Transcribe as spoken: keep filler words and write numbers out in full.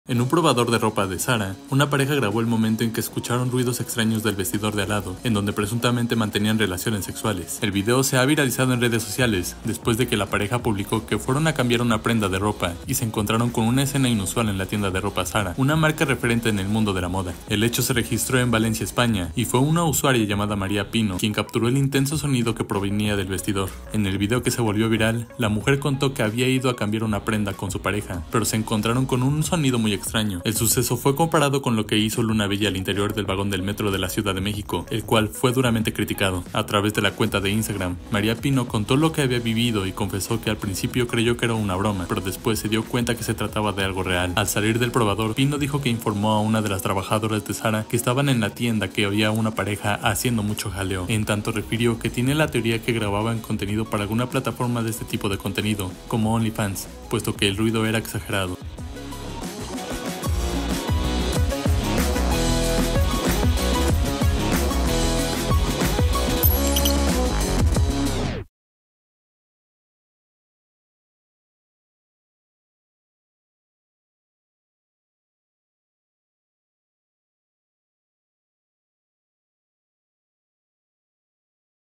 En un probador de ropa de Zara, una pareja grabó el momento en que escucharon ruidos extraños del vestidor de al lado, en donde presuntamente mantenían relaciones sexuales. El video se ha viralizado en redes sociales, después de que la pareja publicó que fueron a cambiar una prenda de ropa y se encontraron con una escena inusual en la tienda de ropa Zara, una marca referente en el mundo de la moda. El hecho se registró en Valencia, España, y fue una usuaria llamada María Pino quien capturó el intenso sonido que provenía del vestidor. En el video que se volvió viral, la mujer contó que había ido a cambiar una prenda con su pareja, pero se encontraron con un sonido muy extraño. El suceso fue comparado con lo que hizo Luna Bella al interior del vagón del metro de la Ciudad de México, el cual fue duramente criticado. A través de la cuenta de Instagram, María Pino contó lo que había vivido y confesó que al principio creyó que era una broma, pero después se dio cuenta que se trataba de algo real. Al salir del probador, Pino dijo que informó a una de las trabajadoras de Zara que estaban en la tienda que había una pareja haciendo mucho jaleo. En tanto refirió que tiene la teoría que grababan contenido para alguna plataforma de este tipo de contenido, como OnlyFans, puesto que el ruido era exagerado.